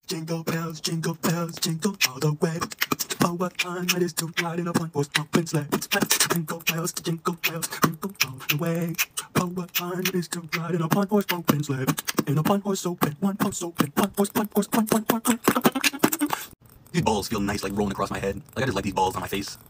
jingle bells, jingle all the way. Oh, what fun it is to ride in a one-horse open sleigh. Jingle bells, jingle all the way. Oh, what fun it is to ride in a one-horse open sleigh. In a one-horse open, one-horse open, one-horse. These balls feel nice, like rolling across my head. Like I just like these balls on my face.